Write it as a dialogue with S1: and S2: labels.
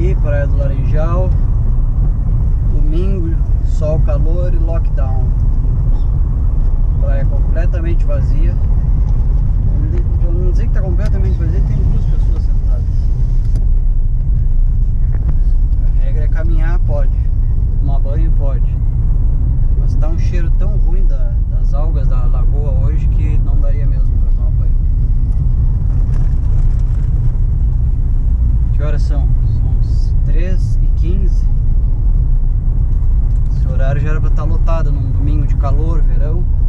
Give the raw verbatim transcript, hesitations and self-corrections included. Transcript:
S1: aí, Praia do Laranjal. Domingo, sol, calor e lockdown. Praia completamente vazia. Pra não dizer que está completamente vazia, tem duas pessoas sentadas. A regra é caminhar, pode. Tomar banho, pode. Mas tá um cheiro tão ruim da, das algas da lagoa hoje que não daria mesmo para tomar banho. Que horas são? São três e quinze. Esse horário já era para estar lotado num domingo de calor, verão.